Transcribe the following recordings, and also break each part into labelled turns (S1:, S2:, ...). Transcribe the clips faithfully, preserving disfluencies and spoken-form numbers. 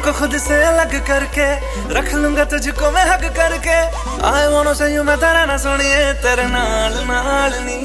S1: को खुद से अलग करके रख लूंगा तुझको मैं हक करके। I wanna say you मैं तेरा ना सुनिए तेरे नाल नाल नी।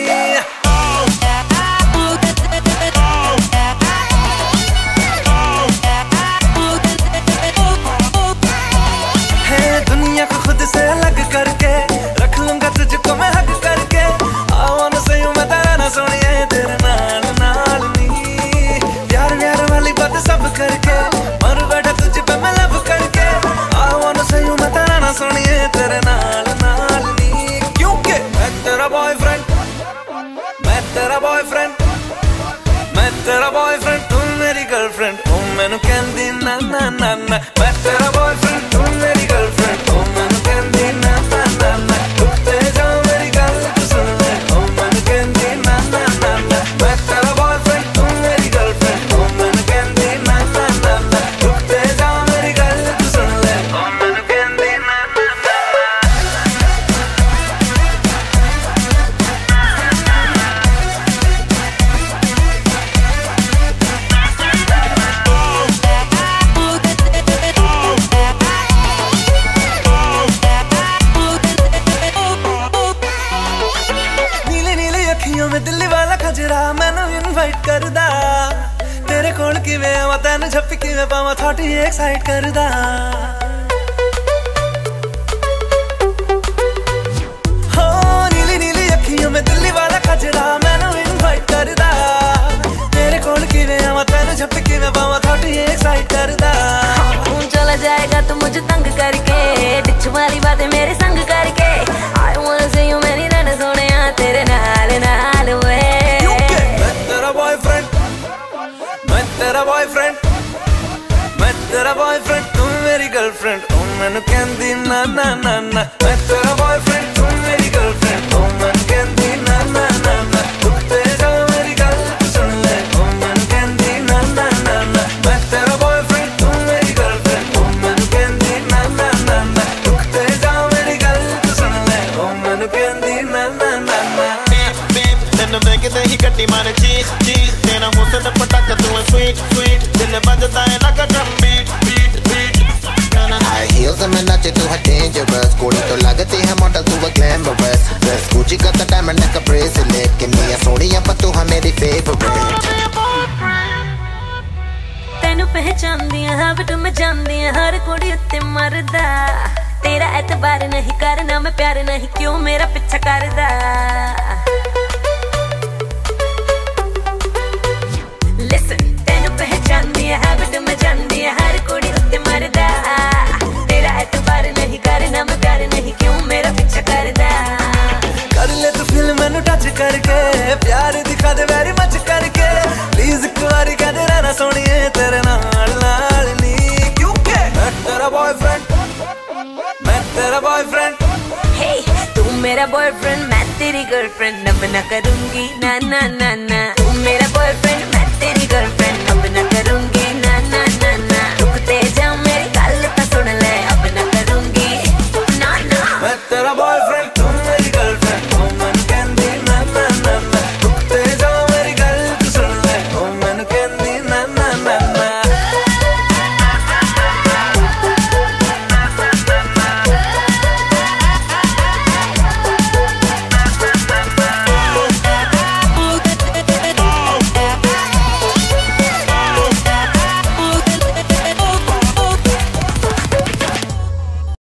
S1: दुनिया को खुद से अलग करके रख लूंगा तुझको मैं हक करके। I wanna say you मैं तेरा ना सुनिए तेरे नाल नाल नी। प्यार प्यार वाली बात सब करके मर बैठा तुझ पे मैं लब करके। I wanna say you मैं तेरा ना सुनिए तेरे नाल नाल नी। क्योंकि मैं तेरा बॉयफ्रेंड, मैं तेरा बॉयफ्रेंड, मैं तेरा बॉयफ्रेंड, तू मेरी गर्लफ्रेंड। ओ मैनू कहंदी ना ना ना ना। मैं तेरा बॉयफ्रेंड, तू मेरी गर्लफ्रेंड। ओ मैनू कहंदी ना ना ना ना। रुकते जाओ मेरी गल तू सुन ले। ओ मैनू कहंदी ना ना ना ना। मैं तेरा बॉयफ्रेंड, तू मेरी गर्लफ्रेंड। ओ मैनू कहंदी ना ना ना ना। रुकते जाओ मेरी गल तू सुन ले। ओ मैनू कहंदी ना ना ना। मैं दिल्ली वाला खजरा मैनू इनवाइट करदा। तेरे कोल किवें आवां तैनू झप्पी किवें पावां थोड़ी एक्साइट करदा। हो नीली नीली अखियों में दिल्ली वाला खजरा मैनू इनवाइट करदा। तेरे कोल किवें आवां तैनू झप्पी किवें पावां थोड़ी एक्साइट करदा।
S2: तू चला जाएगा तू मुझे तंग करके डिच वाली बातें मेरे संग करके। I wanna say you मेरी रन सोनिया तेरे नाल नाल वे।
S1: मैं तेरा बॉयफ्रेंड, मैं तेरा बॉयफ्रेंड, मैं तेरा बॉयफ्रेंड, तू मेरी गर्लफ्रेंड। ओ मैनू कहंदी ना ना ना ना। मैं तेरा बॉयफ्रेंड, तू मेरी गर्लफ्रेंड। ओ मैनू कहंदी ना ना ना ना। रुकते जाओ मेरी गल तू सुन ले। ओ मैनू कहंदी ना ना ना ना। मैं तेरा बॉयफ्रेंड, तू मेरी गर्लफ्रेंड। ओ मैनू कहंदी ना ना ना ना। रुकते जाओ मेरी गल तू सुन ले। ओ मैनू कहंदी ना ना ना ना।
S3: तेनू देखते ही कट्टी मारे चीज चीज। तेरा हुस्न पटाखा तू है स्वीट स्वीट। दिल बजता है ना drum beat beat beat.
S4: High heels में नाचे तू है डेंजरस। कुड़ी तो लगती है मॉडल तू है ग्लैमरस। ड्रेस गुची का डायमंड का ब्रेसलेट। किन्नियां सोहणियां पर तू है मेरी फेवरेट।
S2: तेनू पहचानदी हां बट मैं जानदी हर कुड़ी उत्ते मरदा। तेरा एतबार नहीं करना मैं प्यार नहीं क्यों मेरा पीछा करदा। Listen, तेनू पहचानदी है बट मैं जानदी हर कुड़ी उत्ते मरदा। तेरा एतबार नहीं करना मैं प्यार नहीं क्यों मेरा पीछा करदा।
S1: कर ले तू फील मैनू टच करके प्यार दिखा दे वेरी मच करके। प्लीज एक बारी कह दे रहना सोनिए तेरे नाल नाल नी। क्योंकि मैं तेरा बॉयफ्रेंड, मैं तेरा बॉयफ्रेंड।
S2: Hey, तू मेरा बॉयफ्रेंड मैं तेरी गर्लफ्रेंड। अब ना करूंगी ना ना ना ना। तू मेरा बॉयफ्रेंड